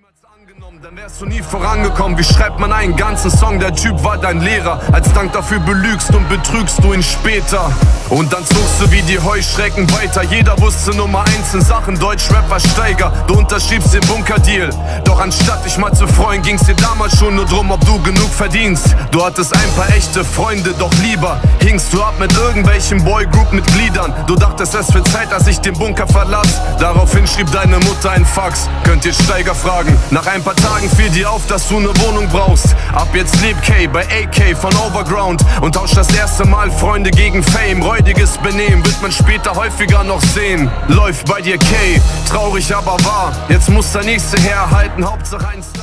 Angenommen, dann wärst du nie vorangekommen. Wie schreibt man einen ganzen Song? Der Typ war dein Lehrer. Als Dank dafür belügst und betrügst du ihn später. Und dann zogst du wie die Heuschrecken weiter. Jeder wusste Nummer 1 in Sachen Deutschrap war Steiger. Du unterschriebst den Bunkerdeal. Doch anstatt dich mal zu freuen, ging's dir damals schon nur drum, ob du genug verdienst. Du hattest ein paar echte Freunde, doch lieber hingst du ab mit irgendwelchen Boygroup-Mitgliedern. Du dachtest, es wird Zeit, dass ich den Bunker verlass. Daraufhin schrieb deine Mutter ein Fax. Könnt ihr Steiger fragen. Nach ein paar Tagen fiel dir auf, dass du ne Wohnung brauchst. Ab jetzt lebt K bei AK von Overground und tauscht das erste Mal Freunde gegen Fame. Räudiges Benehmen wird man später häufiger noch sehen. Läuft bei dir K, traurig aber wahr. Jetzt muss der nächste herhalten, Hauptsache eins.